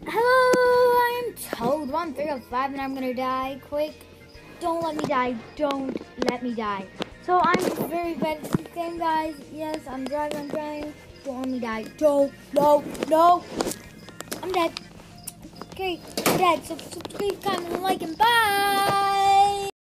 Hello, I'm Toad 1305 and I'm gonna die quick. Don't let me die. Don't let me die. So I'm very bad at this game, guys. Yes, I'm driving. Don't let me die. Don't. No. I'm dead. Okay, I'm dead. So subscribe, comment, like, and bye.